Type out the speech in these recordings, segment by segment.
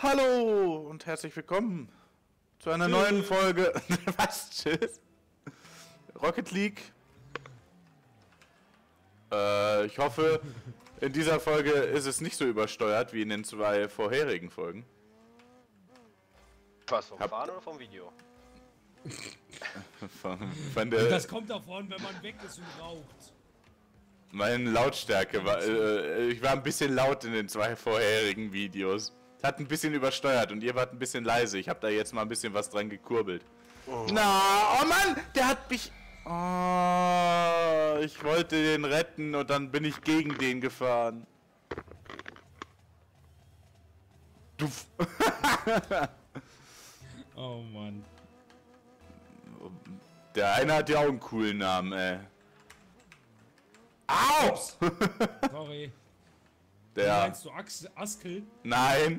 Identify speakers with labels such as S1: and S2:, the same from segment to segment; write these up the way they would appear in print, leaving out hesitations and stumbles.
S1: Hallo und herzlich willkommen zu einer neuen Folge. Was? Tschüss. Rocket League. Ich hoffe, in dieser Folge ist es nicht so übersteuert wie in den zwei vorherigen Folgen.
S2: Was, vom Fahren oder vom Video?
S1: Von der
S3: das kommt davon, wenn man weg ist und raucht.
S1: Meine Lautstärke war, ich war ein bisschen laut in den zwei vorherigen Videos. Hat ein bisschen übersteuert und ihr wart ein bisschen leise. Ich habe da jetzt mal ein bisschen was dran gekurbelt. Oh. Na, oh Mann, der hat mich... Oh, ich wollte den retten und dann bin ich gegen den gefahren. Du...
S3: Oh Mann.
S1: Der eine hat ja auch einen coolen Namen, ey. Au!
S3: Sorry.
S1: Der...
S3: Meinst du Askel?
S1: Nein.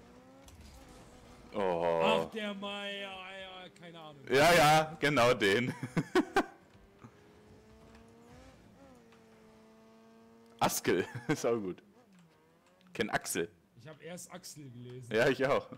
S1: Oh.
S3: Ach, der Mai, ja, keine Ahnung.
S1: Ja, ja, genau den. Askel, ist auch gut. Kenn Axel.
S3: Ich habe erst Axel gelesen.
S1: Ja, ich auch.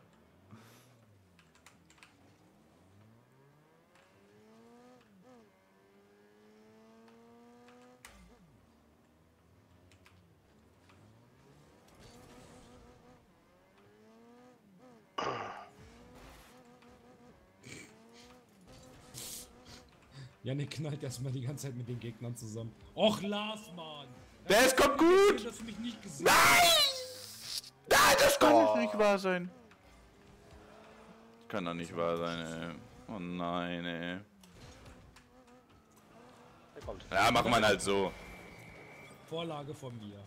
S3: Janik knallt erstmal die ganze Zeit mit den Gegnern zusammen. Och, Lars, Mann!
S1: Der ist kommt gut!
S3: Dass du mich nicht gesehen.
S1: Nein! Nein, das kann doch nicht wahr sein. Das kann doch nicht wahr sein, ey. Oh nein, ey. Ja, macht man halt so.
S3: Vorlage von mir.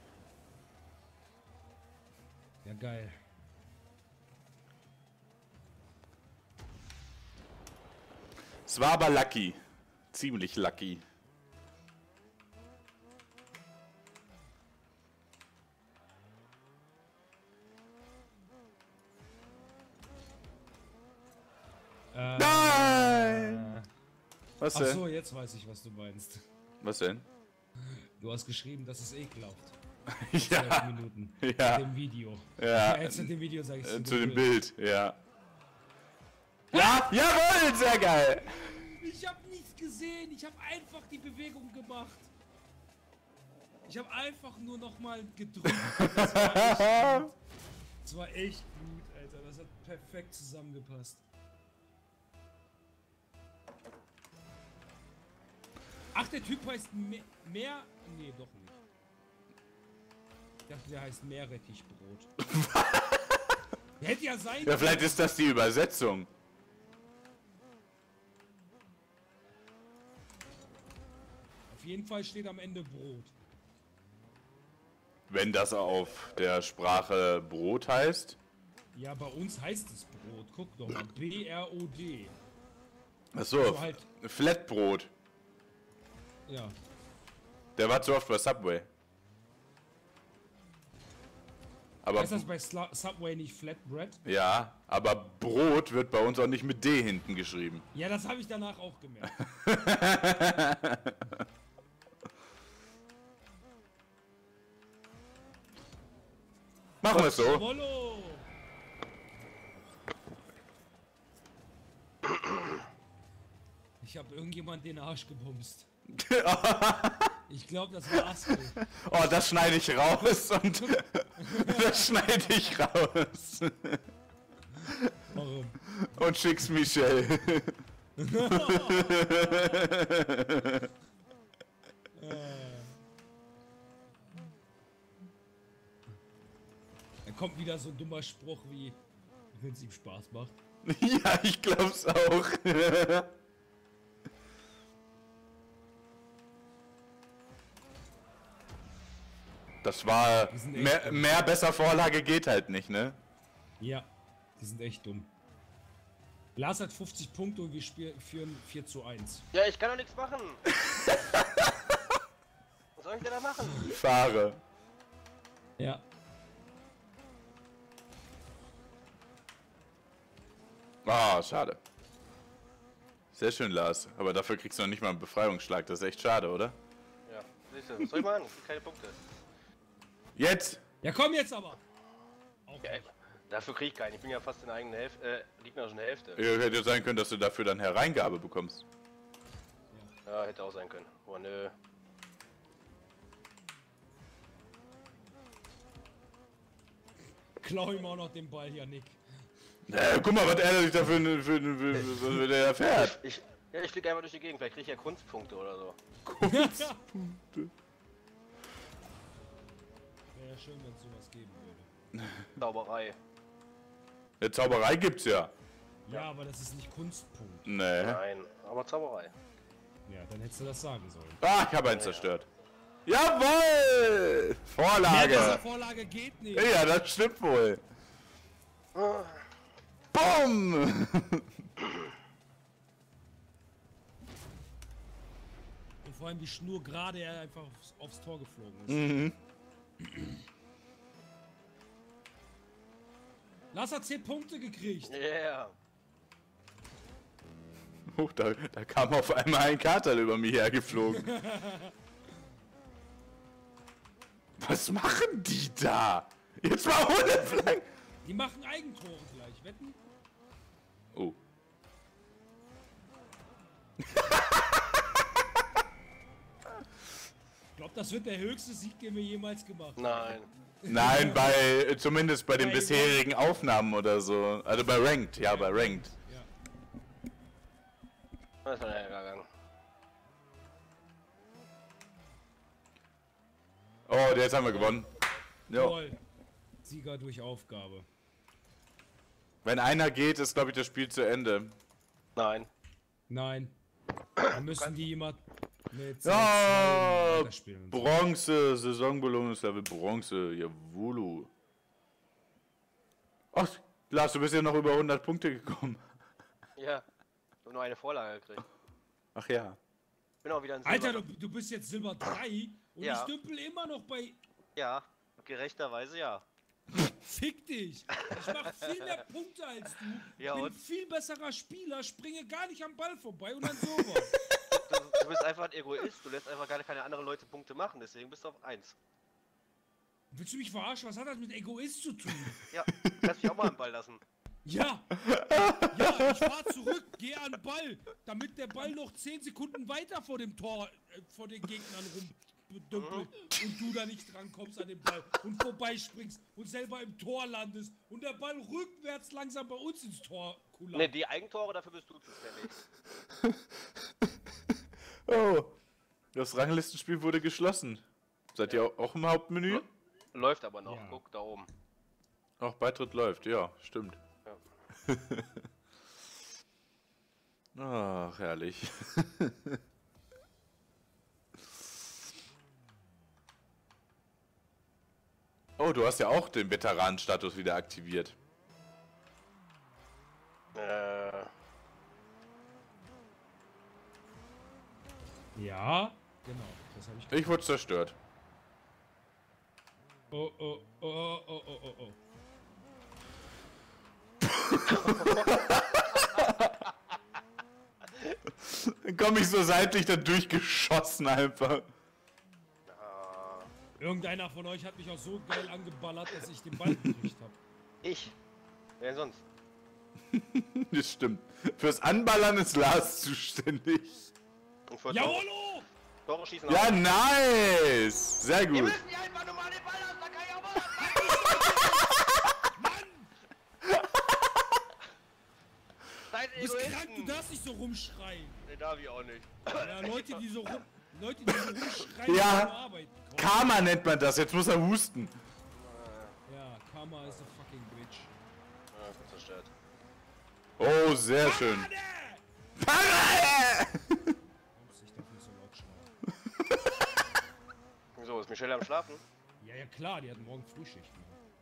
S3: Ja, geil.
S1: Es war aber lucky. Ziemlich lucky. Nein! Was denn?
S3: Ach so, jetzt weiß ich, was du meinst.
S1: Was denn?
S3: Du hast geschrieben, das ist ekelhaft.
S1: Ja.
S3: 12 Minuten.
S1: Ja.
S3: Mit dem Video.
S1: Ja.
S3: Jetzt mit dem Video sag ich
S1: Zu dem Bild, ja. Ja, jawohl, sehr geil!
S3: Ich hab nichts gesehen, ich hab einfach die Bewegung gemacht. Ich hab einfach nur nochmal gedrückt. Das war echt gut. Das war echt gut, Alter. Das hat perfekt zusammengepasst. Ach, der Typ heißt mehr... Nee, doch nicht. Ich dachte, der heißt Meerrettichbrot. Hätte ja sein können.
S1: Ja, vielleicht ist das die Übersetzung.
S3: Auf jeden Fall steht am Ende Brot.
S1: Wenn das auf der Sprache Brot heißt.
S3: Ja, bei uns heißt es Brot. Guck doch mal. B-R-O-D.
S1: Achso,
S3: Also halt,
S1: Flatbrot.
S3: ja.
S1: Der war zu oft bei Subway. Aber
S3: Heißt das bei Subway nicht Flatbread?
S1: ja, aber Brot wird bei uns auch nicht mit D hinten geschrieben.
S3: Ja, das habe ich danach auch gemerkt.
S1: Machen wir es so.
S3: Wollo! Ich habe irgendjemand den Arsch gebumst. Ich glaube, das war Askel.
S1: Oh, das schneide ich raus und das schneide ich raus.
S3: Warum?
S1: Und schick's Michelle.
S3: Da kommt wieder so ein dummer Spruch wie, wenn es ihm Spaß macht.
S1: Ja, ich glaub's auch. Das war mehr besser Vorlage geht halt nicht, ne?
S3: Ja, die sind echt dumm. Lars hat 50 Punkte und wir führen 4:1.
S2: Ja, ich kann doch nichts machen. Was soll ich denn da machen?
S1: Fahre.
S3: Ja.
S1: Ah, schade. Sehr schön, Lars. Aber dafür kriegst du noch nicht mal einen Befreiungsschlag. Das ist echt schade, oder?
S2: Ja, siehst du, was soll ich machen? Keine Punkte.
S1: Jetzt!
S3: Ja, komm jetzt aber! Auch
S2: Ja,
S3: nicht.
S2: Dafür krieg ich keinen. Ich bin ja fast in der eigenen gegnerischen Hälfte.
S1: Ja, hätte ja sein können, dass du dafür dann Hereingabe bekommst.
S2: Ja, hätte auch sein können. Oh nö.
S3: Klau ihm auch noch den Ball, Janik.
S1: Guck mal, was er sich da für der erfährt.
S2: Ich fliege einfach durch die Gegend. Vielleicht krieg ich ja Kunstpunkte oder so.
S1: Kunstpunkte.
S3: Wäre ja schön, wenn es sowas geben würde.
S2: Zauberei.
S1: Ja, Zauberei gibt's ja.
S3: Ja, aber das ist nicht Kunstpunkt.
S1: Nee.
S2: Nein, aber Zauberei.
S3: Ja, dann hättest du das sagen sollen.
S1: Ah, ich habe einen zerstört. Jawohl!
S3: Mehr dieser
S1: Vorlage!
S3: Vorlage geht nicht.
S1: Ja, das stimmt wohl. Bumm!
S3: Und vor allem wie schnurgerade er einfach aufs Tor geflogen ist.
S1: Mhm.
S3: Lass hat 10 Punkte gekriegt.
S2: Yeah.
S1: Oh, da kam auf einmal ein Kater über mich hergeflogen. Was machen die da? Jetzt mal ohne Flank.
S3: Die machen Eigentore gleich, wetten?
S1: Oh.
S3: Ich glaube, das wird der höchste Sieg, den wir jemals gemacht haben.
S2: Nein.
S1: Nein, zumindest bei den bisherigen Aufnahmen oder so. Also bei Ranked, ja, bei Ranked.
S3: Ja.
S2: Das war der Hergang.
S1: Oh, jetzt haben wir gewonnen. Jo.
S3: Toll. Sieger durch Aufgabe.
S1: Wenn einer geht, ist, glaube ich, das Spiel zu Ende.
S2: Nein.
S3: Nein. Dann müssen die jemand mit
S1: Ja,
S3: weiterspielen. und so.
S1: Bronze, Saisonbelohnungslevel Bronze, jawolu. Ach, Lars, du bist ja noch über 100 Punkte gekommen.
S2: Ja. Ich hab nur eine Vorlage gekriegt.
S1: Ach ja.
S2: Bin auch wieder ein
S3: Alter, du bist jetzt Silber 3 und
S2: Ja.
S3: ich dümpel immer noch bei...
S2: Ja, gerechterweise ja.
S3: Fick dich! Ich mach viel mehr Punkte als du,
S2: Ja,
S3: bin
S2: und?
S3: viel besserer Spieler, springe gar nicht am Ball vorbei und dann sowas.
S2: Du bist einfach ein Egoist. Du lässt einfach gar keine anderen Leute Punkte machen. Deswegen bist du auf 1.
S3: Willst du mich verarschen? Was hat das mit Egoist zu tun?
S2: Ja, kannst mich auch mal am Ball lassen.
S3: Ja! Ja, ich fahr zurück, geh an den Ball, damit der Ball noch 10 Sekunden weiter vor dem Tor, vor den Gegnern rumdümpelt und du da nicht drankommst an den Ball und vorbeispringst und selber im Tor landest und der Ball rückwärts langsam bei uns ins Tor kullert.
S2: Ne, die Eigentore, dafür bist du zuständig.
S1: Oh, das Ranglistenspiel wurde geschlossen. Seid ihr auch im Hauptmenü?
S2: Läuft aber noch.
S3: Ja.
S2: Guck da oben.
S1: Ach, Beitritt läuft, ja, stimmt.
S2: Ja.
S1: Ach, herrlich. Oh, du hast ja auch den Veteranenstatus wieder aktiviert.
S3: Ja, genau, das habe ich
S1: Ich wurde zerstört.
S3: Oh, oh, oh, oh, oh, oh, oh.
S1: Dann komme ich so seitlich da durchgeschossen einfach.
S3: Irgendeiner von euch hat mich auch so geil angeballert, dass ich den Ball gekriegt habe.
S2: Ich? Wer sonst?
S1: Das stimmt. Fürs Anballern ist Lars zuständig.
S2: Und für
S3: Jawollo!
S2: Tore schießen
S1: Ja,
S2: auch.
S1: nice! Sehr
S2: Wir
S1: gut.
S2: müssen hier einfach nur mal den Ball lassen, da kann ich auch mal was
S3: Mann!
S2: Seid
S3: Du bist krank, du
S2: Egoisten!
S3: darfst nicht so rumschreien.
S2: Ne, darf ich auch nicht.
S3: Ja, Leute, die so rumschreien,
S1: Ja.
S3: die zur Arbeit kommen.
S1: Karma nennt man das. Jetzt muss er husten.
S3: Ja, Karma is a fucking bitch.
S2: Ja, ich bin zerstört.
S1: Oh, sehr schön.
S3: Parade!
S1: Parade!
S3: Ups, ich darf nicht so laut schreien.
S2: Wieso, ist Michelle am Schlafen?
S3: Ja, ja klar, die hat morgen Frühschicht.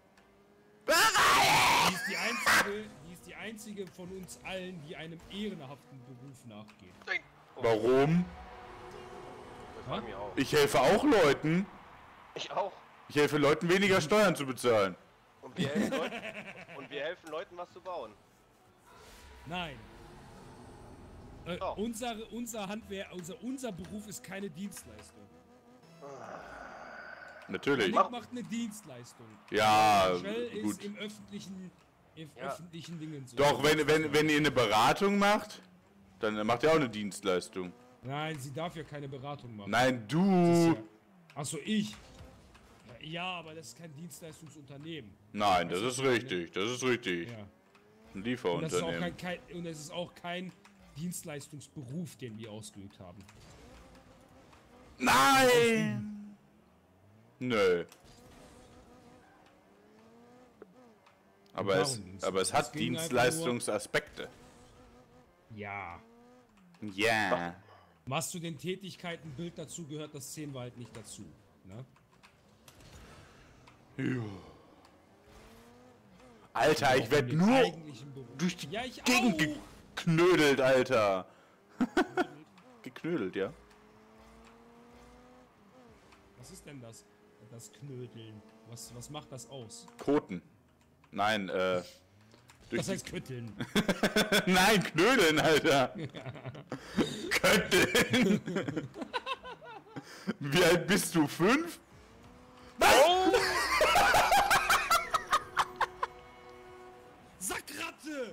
S1: Parade!
S3: Die ist die einzige von uns allen, die einem ehrenhaften Beruf nachgeht.
S2: Nein! Oh,
S1: Warum?
S2: das war mir auch.
S1: Ich helfe auch Leuten.
S2: Ich auch.
S1: Ich helfe Leuten, weniger Steuern zu bezahlen.
S2: Und wir helfen Leuten, was zu bauen.
S3: Nein.
S2: Oh.
S3: Unser Handwerk, unser Beruf ist keine Dienstleistung.
S1: natürlich.
S3: Nick macht eine Dienstleistung.
S1: Ja,
S3: Shell
S1: gut.
S3: ist im öffentlichen Dingen so.
S1: Doch, wenn ihr eine Beratung macht, dann macht ihr auch eine Dienstleistung.
S3: Nein, sie darf ja keine Beratung machen.
S1: Nein,
S3: Das
S1: du.
S3: ist ja, achso, ich. Ja, aber das ist kein Dienstleistungsunternehmen.
S1: Nein, das ist richtig. Das ist richtig.
S3: Ja.
S1: Ein
S3: Und
S1: Lieferunternehmen.
S3: es ist auch kein Dienstleistungsberuf, den wir ausgeübt haben.
S1: Nein! Nö. Aber
S3: Darum
S1: es
S3: ging's.
S1: hat
S3: Es ging einfach
S1: Dienstleistungsaspekte.
S3: Ja.
S1: Ja.
S3: Machst du den Tätigkeiten ein Bild dazu, gehört das 10 halt nicht dazu. Ne?
S1: Ja. Alter, ich werde
S3: Den
S1: nur
S3: eigentlichen Beruf.
S1: durch die
S3: Ja, ich
S1: Gegend
S3: auch.
S1: geknödelt, Alter. Geknödelt, ja.
S3: Was ist denn das? Das Knödeln. Was macht das aus?
S1: Koten. Nein, durch
S3: Das heißt Kütteln.
S1: Nein, knödeln, Alter. Kötteln. Wie alt bist du? 5?
S3: Sackratte!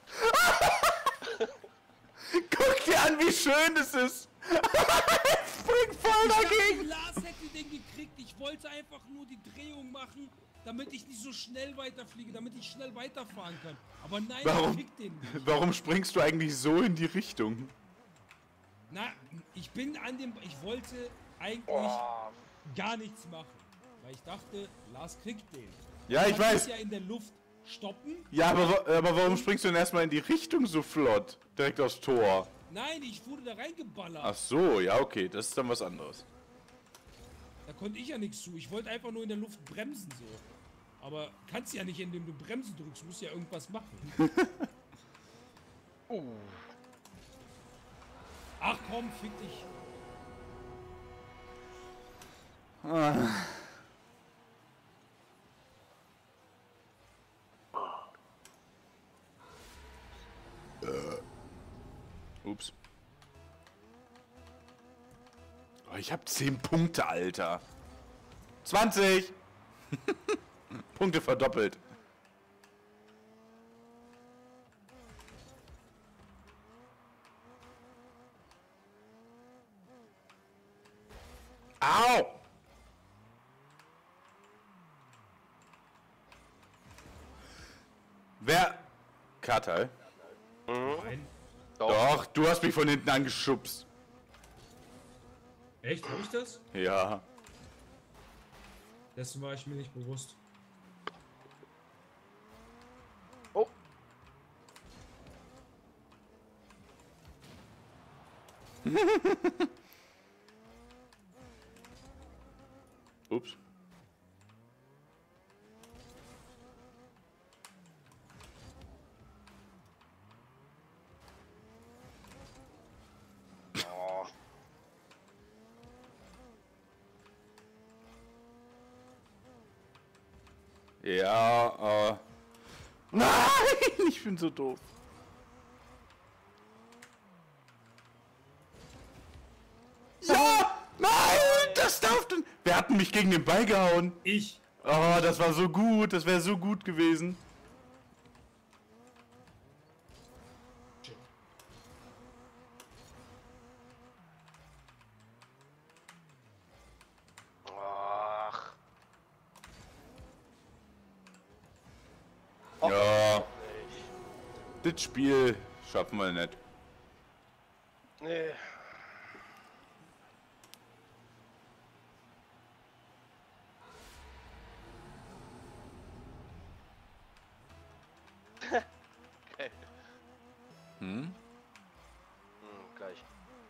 S1: Guck dir an, wie schön es ist. Spring voll dagegen.
S3: Lars hätte den gekriegt. Ich wollte einfach nur die Drehung machen, damit ich nicht so schnell weiterfliege, damit ich schnell weiterfahren kann. Aber nein,
S1: Warum?
S3: ich krieg den nicht.
S1: Warum springst du eigentlich so in die Richtung?
S3: Na, ich bin an dem... Ich wollte eigentlich gar nichts machen. Weil ich dachte, Lars kriegt den.
S1: Ja, ich
S3: Man muss
S1: weiß.
S3: ja in der Luft stoppen.
S1: Ja, aber warum springst du denn erstmal in die Richtung so flott? Direkt aufs Tor.
S3: Nein, ich wurde da reingeballert.
S1: Ach so, ja, okay, das ist dann was anderes.
S3: Da konnte ich ja nichts zu. Ich wollte einfach nur in der Luft bremsen so. Aber kannst ja nicht, indem du Bremsen drückst, musst ja irgendwas machen. Ach komm, fick dich.
S1: Ups. Oh, ich hab 10 Punkte, Alter. 20! Punkte verdoppelt. Au! Wer? Katal?
S3: Nein.
S1: Doch, du hast mich von hinten angeschubst.
S3: Echt? Hab ich das?
S1: Ja.
S3: Dessen war ich mir nicht bewusst.
S2: Oh.
S1: Ups.
S2: Oh.
S1: Ja, Nein, ich bin so doof. Ja! Nein! Das darf denn... Wer hat denn mich gegen den Ball gehauen?
S3: Ich.
S1: Oh, das war so gut. Das wäre so gut gewesen.
S2: Ach.
S1: Ja, das Spiel schaffen wir nicht.
S2: Nee. Okay. Gleich.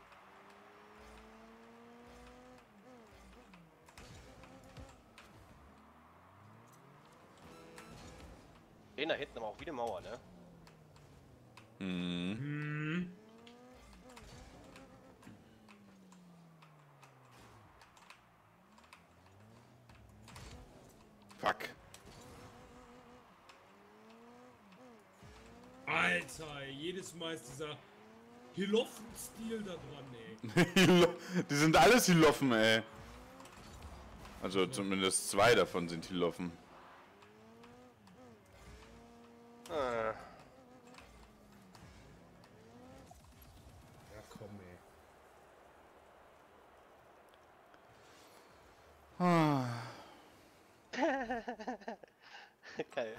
S2: Den da hinten aber auch wie eine Mauer, ne?
S1: Fuck.
S3: Alter, jedes Mal ist dieser Hiloffen-Stil da dran, ey.
S1: Die sind alles Hiloffen, ey. Also zumindest 2 davon sind hier offen.
S2: Ah.
S3: Ja, komm, ey.
S2: Geil.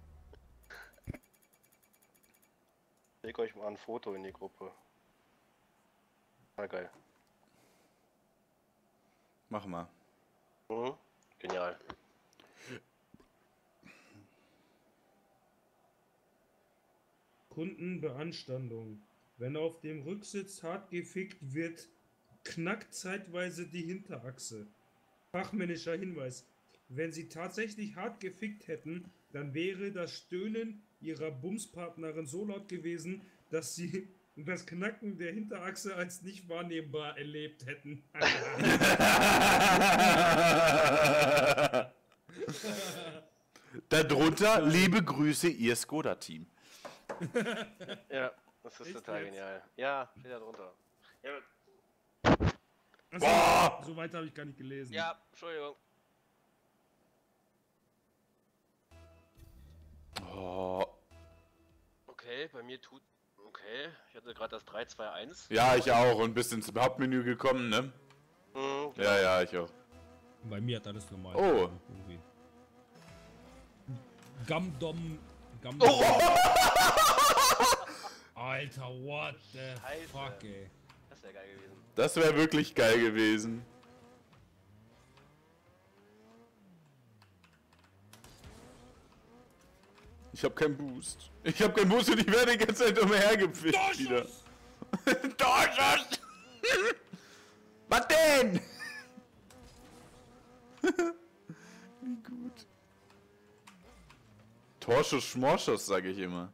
S2: Ich leg euch mal ein Foto in die Gruppe. Ah, geil.
S1: Mach mal.
S2: Mhm. Genial.
S3: Kundenbeanstandung. Wenn auf dem Rücksitz hart gefickt wird, knackt zeitweise die Hinterachse. Fachmännischer Hinweis. Wenn sie tatsächlich hart gefickt hätten, dann wäre das Stöhnen ihrer Bumspartnerin so laut gewesen, dass sie das Knacken der Hinterachse als nicht wahrnehmbar erlebt hätten.
S1: Darunter liebe Grüße, ihr Skoda-Team.
S2: Ja, das ist
S3: Echt
S2: total
S3: jetzt?
S2: genial. Ja, steht da drunter. Ja,
S3: Achso, so weit habe ich gar nicht gelesen.
S2: ja, Entschuldigung.
S1: Oh.
S2: Okay, bei mir tut. Okay, ich hatte gerade das 3-2-1.
S1: Ja, ich auch. Und bist ins Hauptmenü gekommen, ne?
S2: Mhm,
S1: Ja, ja, ich auch.
S3: Bei mir hat alles normal.
S1: Oh.
S3: Irgendwie. Gamdom.
S1: Oh.
S3: Alter, what the
S2: Scheiße.
S3: fuck, ey.
S2: Das wäre geil gewesen.
S1: Das wäre wirklich geil gewesen. Ich hab keinen Boost. Ich hab keinen Boost und ich werde die ganze Zeit umhergepfiffen wieder. Torschuss! Was denn? Wie gut. Torschuss, Schmorschuss, sage ich immer.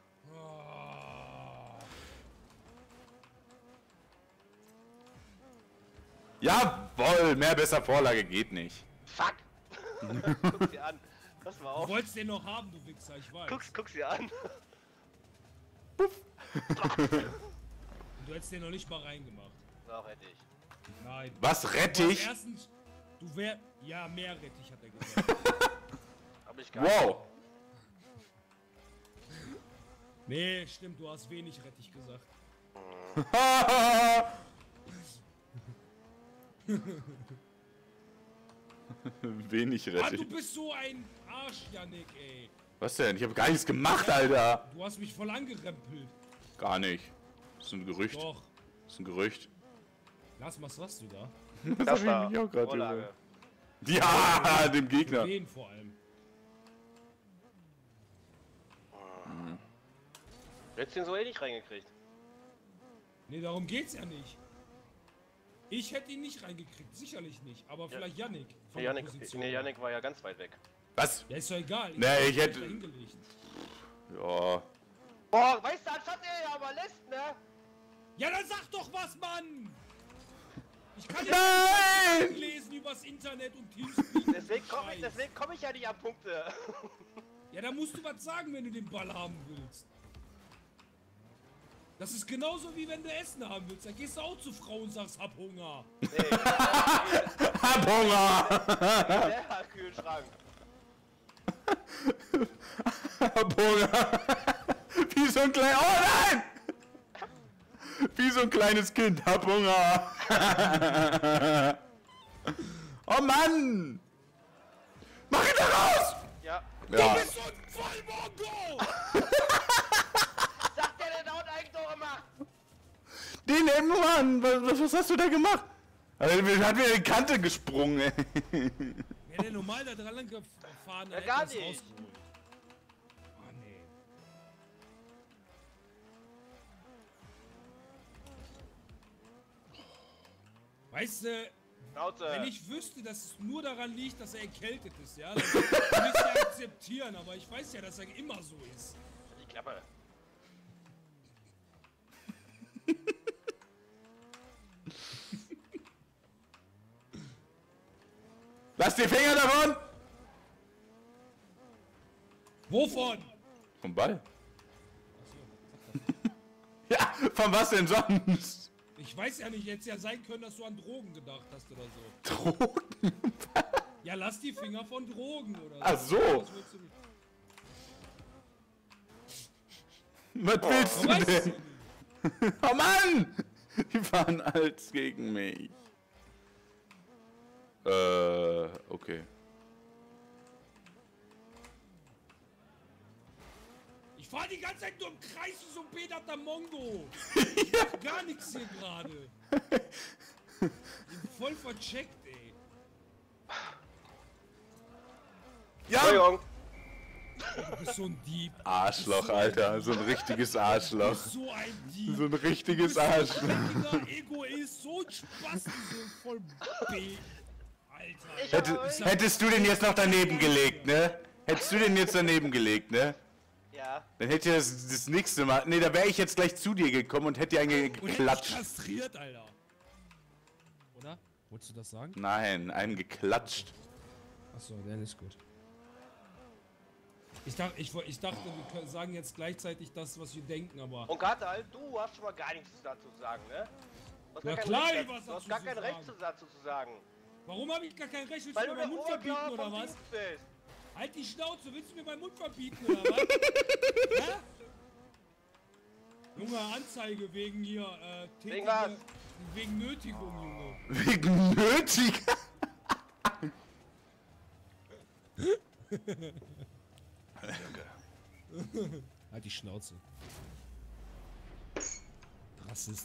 S1: Jawohl, mehr besser Vorlage geht nicht.
S2: Fuck! Guck sie an. Pass mal
S3: Du
S2: auf.
S3: wolltest den noch haben, du Wichser, ich weiß.
S2: Guck sie an.
S3: Du hättest den noch nicht mal reingemacht.
S2: Doch, hätte ich.
S3: Nein.
S1: Was, Rettich?
S3: Erstens, du wär... Ja, mehr Rettich, hat er gesagt.
S2: Hab ich gar nicht.
S1: Wow.
S3: Nee, stimmt, du hast wenig Rettich gesagt.
S1: Wenig
S3: Ah,
S1: Rettich.
S3: du bist so ein Arsch, Yannick, ey.
S1: Was denn? Ich habe gar nichts gemacht, Alter.
S3: Du hast mich voll angerempelt.
S1: Gar nicht. Das ist ein Gerücht.
S3: Doch.
S1: Das ist ein Gerücht.
S3: Lass, was hast du da?
S1: Das hab ich mich auch gerade
S2: Vorlage.
S1: über. Ja, dem Gegner.
S3: Wen vor allem?
S2: Du hättest den so eh nicht reingekriegt.
S3: Nee, darum geht's ja nicht. Ich hätte ihn nicht reingekriegt, sicherlich nicht. Aber vielleicht Yannick. Von der Position.
S2: Nee, Yannick war ja ganz weit weg.
S1: Was?
S3: Ja, ist doch egal.
S1: Nee, ich hätte-
S3: da hingelegt.
S1: Ja.
S2: Boah, weißt du, anstatt er ja aber lässt, ne?
S3: Ja, dann sag doch was, Mann! Ich kann
S1: Nein!
S3: nicht lesen übers Internet und Teamspeak.
S2: Deswegen
S3: Scheiß.
S2: komm ich ja nicht an Punkte.
S3: Ja, da musst du was sagen, wenn du den Ball haben willst. Das ist genauso wie wenn du Essen haben willst. Dann gehst du auch zu Frau und sagst, hab Hunger.
S2: Nee,
S1: Hab Hunger!
S2: der Kühlschrank.
S1: Hab Hunger! Wie so ein kleines... Oh nein! Wie so ein kleines Kind. Hab Hunger! Oh Mann! Mach ihn da raus!
S2: Ja.
S1: Ja.
S3: Du bist so ein Vollmongo!
S2: Sagt der denn da unten Eigentore macht?
S1: Den Mann! Was hast du da gemacht? Also, hat mir die Kante gesprungen, ey.
S3: Wäre der normal da dran lang gefahren,
S2: Ja,
S3: dann
S2: gar
S3: hätte er's
S2: nicht.
S3: rausgeholt. Ah, nee. Weißt du,
S2: Schnauze.
S3: wenn ich wüsste, dass es nur daran liegt, dass er erkältet ist, ja, dann würde ich es ja akzeptieren, aber ich weiß ja, dass er immer so ist.
S2: Die Klappe.
S1: Lass die Finger davon!
S3: Wovon?
S1: Vom Ball? Ja, von was denn sonst?
S3: Ich weiß ja nicht, hätte es ja sein können, dass du an Drogen gedacht hast oder so.
S1: Drogen?
S3: Ja, lass die Finger von Drogen, oder?
S1: Ach so.
S3: Was willst du nicht?
S1: Was willst du
S3: Weißt du
S1: denn?
S3: nicht?
S1: Oh Mann! Die fahren als gegen mich. Okay.
S3: Ich fahr die ganze Zeit nur im Kreis wie so ein behinderter Mongo. Ich mach gar nichts hier gerade. Bin voll vercheckt, ey.
S1: Ja!
S2: Entschuldigung.
S3: Du bist so ein Dieb.
S1: Arschloch, Alter. So ein richtiges
S3: Du
S1: Arschloch.
S3: bist so ein Dieb.
S1: So ein richtiges
S3: Du bist
S1: Arschloch.
S3: so ein dreckiger Egoist, so ein Spaß, so voll B. Alter.
S1: Hättest du den jetzt noch daneben gelegt, ne? Hättest du den jetzt daneben gelegt, ne?
S2: Ja.
S1: Dann hätte ich das nächste Mal... Ne, da wäre ich jetzt gleich zu dir gekommen und hätte dir einen
S3: Und hätte dich
S1: geklatscht.
S3: kastriert, Alter. Oder? Wolltest du das sagen?
S1: Nein, einen geklatscht.
S3: Achso, dann ist gut. Ich dachte, wir können sagen jetzt gleichzeitig das, was wir denken, aber...
S2: Und Gatal, du hast schon mal gar nichts dazu zu sagen, ne? Du hast
S3: Na
S2: gar kein
S3: klar,
S2: Recht,
S3: ich was
S2: du hast
S3: dazu
S2: gar
S3: zu
S2: kein Recht
S3: sagen.
S2: dazu zu sagen.
S3: Warum habe ich gar kein Recht? Willst
S2: Weil
S3: du
S2: du
S3: mir meinen
S2: der
S3: Mund verbieten
S2: Oberkörper
S3: oder
S2: vom
S3: was?
S2: Dienst bist.
S3: Halt die Schnauze, willst du mir meinen Mund verbieten oder was? Hä? Junge, Anzeige wegen hier,
S2: Wegen was?
S3: Wegen Nötigung, Junge.
S1: Wegen nötig.
S3: Halt die Schnauze. Rassist.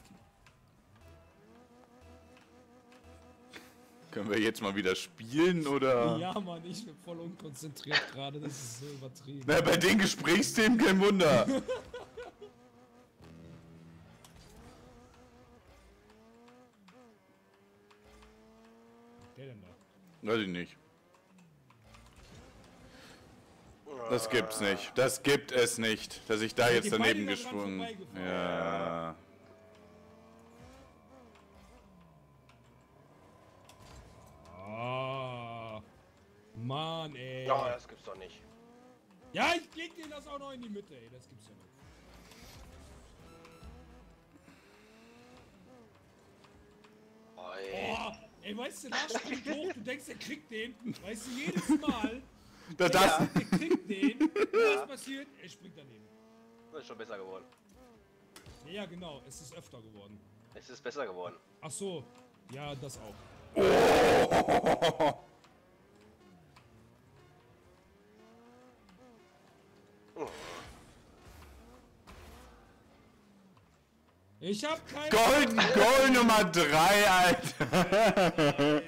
S1: Können wir jetzt mal wieder spielen, oder?
S3: Ja, Mann, ich bin voll unkonzentriert gerade, das ist so übertrieben.
S1: Na, bei den Gesprächsthemen kein Wunder.
S3: Der denn da?
S1: Weiß ich nicht. Das gibt's nicht. Das gibt es nicht, dass ich da
S3: Seid
S1: jetzt
S3: ihr beide
S1: daneben
S3: da dran
S1: geschwungen.
S3: vorbeigefahren?
S1: Ja.
S3: Ah. Mann, ey.
S2: Ja, das gibt's doch nicht.
S3: Ja, ich leg dir das auch noch in die Mitte, ey. Das gibt's ja nicht.
S2: Oi.
S3: Oh, ey, weißt du, Lars springt hoch, du denkst, er kriegt den. Weißt du, jedes Mal,
S1: Das,
S2: Ja.
S3: er kriegt den. Und was passiert? Er springt daneben.
S2: Das ist schon besser geworden.
S3: Ja, genau, es ist öfter geworden.
S2: Es ist besser geworden.
S3: Ach so, ja, das auch. Ich hab keine...
S1: Golden Goal Nummer 3, Alter.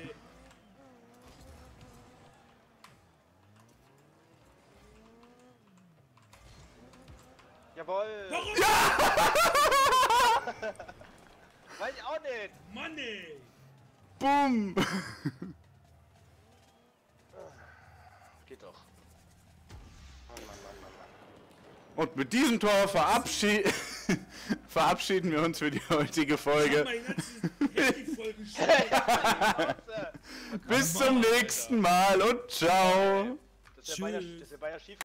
S2: Jawohl.
S3: Warum?
S2: Weiß ich auch nicht.
S3: Mann, ey!
S1: Boom.
S2: Geht doch. Mann, Mann, Mann, Mann, Mann.
S1: Und mit diesem Tor verabschieden wir uns für die heutige Folge.
S3: Mein ganzes Handy voll geschüttet.
S2: Schnauze.
S1: Bis zum nächsten Mal und ciao.
S2: Das ist ja beinahe schief